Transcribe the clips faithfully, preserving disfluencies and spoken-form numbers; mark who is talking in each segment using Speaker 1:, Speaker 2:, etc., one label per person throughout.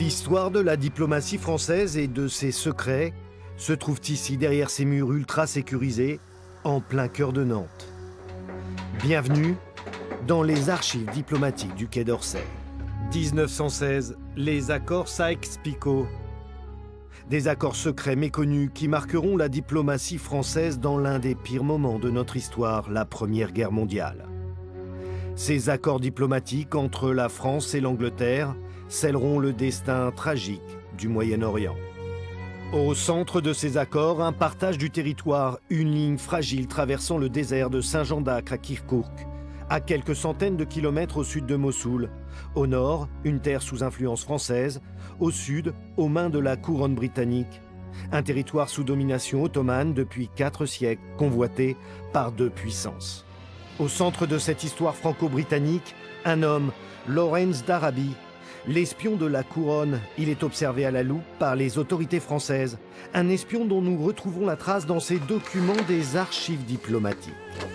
Speaker 1: L'histoire de la diplomatie française et de ses secrets se trouve ici derrière ces murs ultra sécurisés, en plein cœur de Nantes. Bienvenue dans les archives diplomatiques du Quai d'Orsay. mille neuf cent seize, les accords Sykes-Picot. Des accords secrets méconnus qui marqueront la diplomatie française dans l'un des pires moments de notre histoire, la Première Guerre mondiale. Ces accords diplomatiques entre la France et l'Angleterre scelleront le destin tragique du Moyen-Orient. Au centre de ces accords, un partage du territoire, une ligne fragile traversant le désert de Saint-Jean d'Acre à Kirkouk, à quelques centaines de kilomètres au sud de Mossoul. Au nord, une terre sous influence française. Au sud, aux mains de la couronne britannique. Un territoire sous domination ottomane depuis quatre siècles, convoité par deux puissances. Au centre de cette histoire franco-britannique, un homme, Lawrence d'Arabie. L'espion de la couronne, il est observé à la loupe par les autorités françaises. Un espion dont nous retrouvons la trace dans ces documents des archives diplomatiques.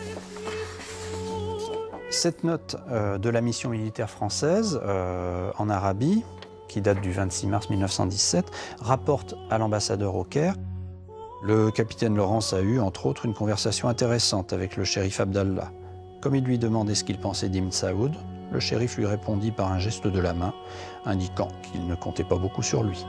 Speaker 2: Cette note euh, de la mission militaire française euh, en Arabie, qui date du vingt-six mars mille neuf cent dix-sept, rapporte à l'ambassadeur au Caire. Le capitaine Lawrence a eu, entre autres, une conversation intéressante avec le shérif Abdallah. Comme il lui demandait ce qu'il pensait d'Ibn Saoud, le shérif lui répondit par un geste de la main, indiquant qu'il ne comptait pas beaucoup sur lui.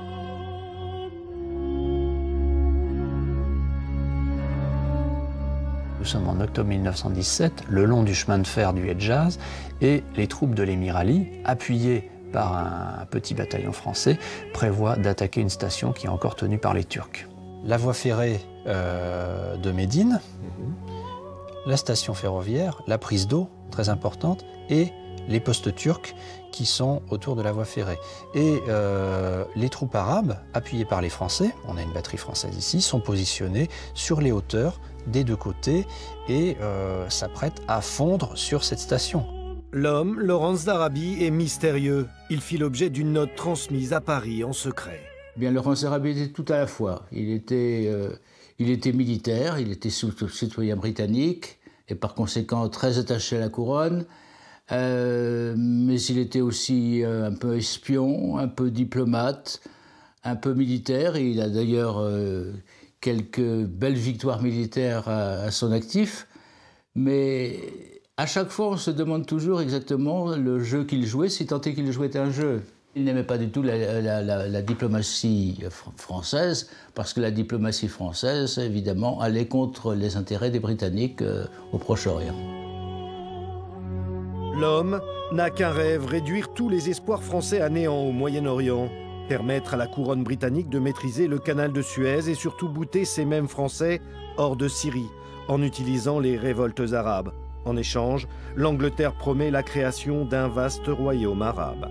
Speaker 2: Nous sommes en octobre mille neuf cent dix-sept, le long du chemin de fer du Hedjaz, et les troupes de l'émir Ali, appuyées par un petit bataillon français, prévoient d'attaquer une station qui est encore tenue par les Turcs. La voie ferrée euh, de Médine, mmh. la station ferroviaire, la prise d'eau, très importante, et les postes turcs qui sont autour de la voie ferrée. Et euh, les troupes arabes, appuyées par les Français, on a une batterie française ici, sont positionnées sur les hauteurs des deux côtés et euh, s'apprêtent à fondre sur cette station.
Speaker 1: L'homme, Lawrence d'Arabie, est mystérieux. Il fit l'objet d'une note transmise à Paris en secret.
Speaker 3: Bien, Lawrence d'Arabie était tout à la fois. Il était, euh, il était militaire, il était citoyen britannique et par conséquent très attaché à la couronne. Euh, mais il était aussi euh, un peu espion, un peu diplomate, un peu militaire. Il a d'ailleurs euh, quelques belles victoires militaires à, à son actif. Mais à chaque fois, on se demande toujours exactement le jeu qu'il jouait, si tant est qu'il jouait un jeu. Il n'aimait pas du tout la, la, la, la diplomatie française, parce que la diplomatie française, évidemment, allait contre les intérêts des Britanniques euh, au Proche-Orient.
Speaker 1: L'homme n'a qu'un rêve, réduire tous les espoirs français à néant au Moyen-Orient, permettre à la couronne britannique de maîtriser le canal de Suez et surtout bouter ces mêmes Français hors de Syrie, en utilisant les révoltes arabes. En échange, l'Angleterre promet la création d'un vaste royaume arabe.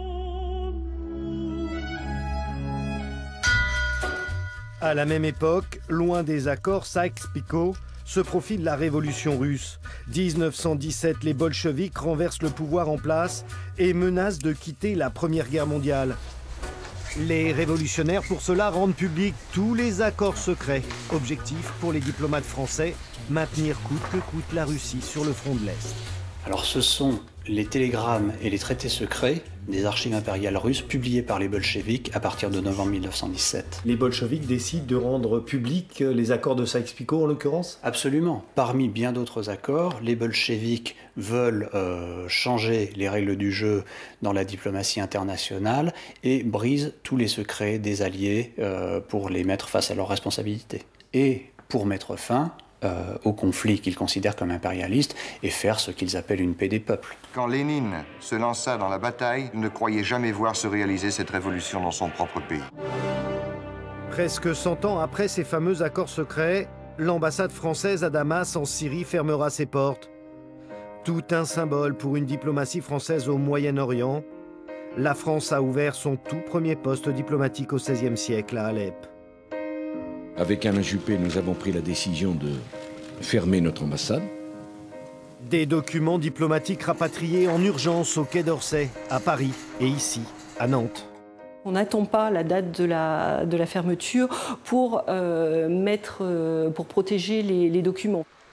Speaker 1: À la même époque, loin des accords Sykes-Picot, se profile la révolution russe. mille neuf cent dix-sept, les bolcheviks renversent le pouvoir en place et menacent de quitter la Première Guerre mondiale. Les révolutionnaires, pour cela, rendent publics tous les accords secrets. Objectif pour les diplomates français, maintenir coûte que coûte la Russie sur le front de l'Est.
Speaker 2: Alors ce sont les télégrammes et les traités secrets des archives impériales russes publiés par les bolcheviks à partir de novembre mille neuf cent dix-sept.
Speaker 1: Les bolcheviks décident de rendre publics les accords de Sykes-Picot en l'occurrence?
Speaker 2: Absolument. Parmi bien d'autres accords, les bolcheviks veulent euh, changer les règles du jeu dans la diplomatie internationale et brisent tous les secrets des alliés euh, pour les mettre face à leurs responsabilités. Et pour mettre fin Euh, au conflit qu'ils considèrent comme impérialiste et faire ce qu'ils appellent une paix des peuples.
Speaker 4: Quand Lénine se lança dans la bataille, il ne croyait jamais voir se réaliser cette révolution dans son propre pays.
Speaker 1: Presque cent ans après ces fameux accords secrets, l'ambassade française à Damas en Syrie fermera ses portes. Tout un symbole pour une diplomatie française au Moyen-Orient. La France a ouvert son tout premier poste diplomatique au seizième siècle à Alep.
Speaker 5: Avec Alain Juppé, nous avons pris la décision de fermer notre ambassade.
Speaker 1: Des documents diplomatiques rapatriés en urgence au Quai d'Orsay, à Paris et ici, à Nantes.
Speaker 6: On n'attend pas la date de la, de la fermeture pour, euh, mettre, euh, pour protéger les, les documents.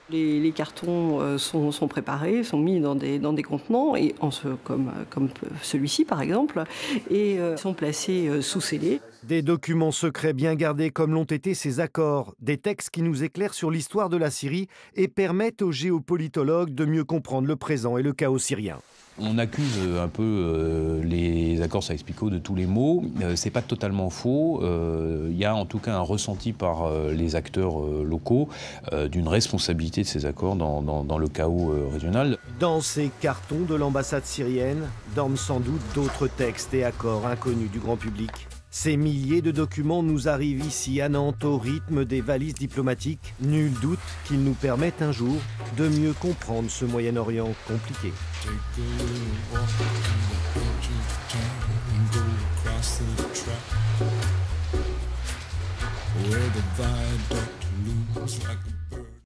Speaker 6: Les, les cartons euh, sont, sont préparés, sont mis dans des, dans des contenants, et en ce, comme, comme celui-ci par exemple, et euh, sont placés euh, sous scellés.
Speaker 1: Des documents secrets bien gardés comme l'ont été ces accords, des textes qui nous éclairent sur l'histoire de la Syrie et permettent aux géopolitologues de mieux comprendre le présent et le chaos syrien.
Speaker 7: On accuse un peu euh, les accords Sykes-Picot de tous les maux. Euh, c'est pas totalement faux. Il euh, y a en tout cas un ressenti par euh, les acteurs euh, locaux euh, d'une responsabilité de ces accords dans, dans, dans le chaos euh, régional.
Speaker 1: Dans ces cartons de l'ambassade syrienne dorment sans doute d'autres textes et accords inconnus du grand public. Ces milliers de documents nous arrivent ici à Nantes au rythme des valises diplomatiques. Nul doute qu'ils nous permettent un jour de mieux comprendre ce Moyen-Orient compliqué. Where the viaduct looms like